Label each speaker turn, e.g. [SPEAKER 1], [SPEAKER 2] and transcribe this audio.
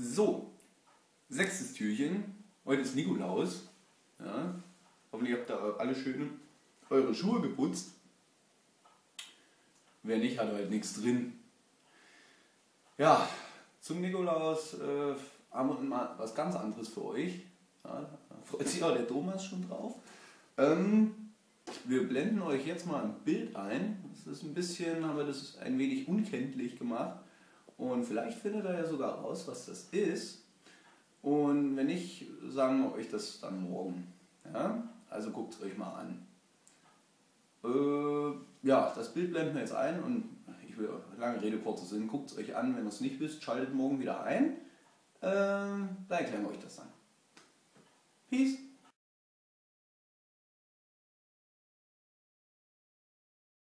[SPEAKER 1] So, sechstes Türchen. Heute ist Nikolaus. Ja. Hoffentlich habt ihr alle schön eure Schuhe geputzt. Wer nicht, hat halt nichts drin. Ja, zum Nikolaus haben wir mal was ganz anderes für euch. Ja, da freut sich auch der Thomas schon drauf. Wir blenden euch jetzt mal ein Bild ein. Das ist ein bisschen, haben wir das ein wenig unkenntlich gemacht. Und vielleicht findet ihr ja sogar raus, was das ist. Und wenn nicht, sagen wir euch das dann morgen. Ja? Also guckt es euch mal an. Ja, das Bild blenden wir jetzt ein und ich will lange Rede, kurzer Sinn, guckt es euch an. Wenn ihr es nicht wisst, schaltet morgen wieder ein. Da erklären wir euch das dann. Peace!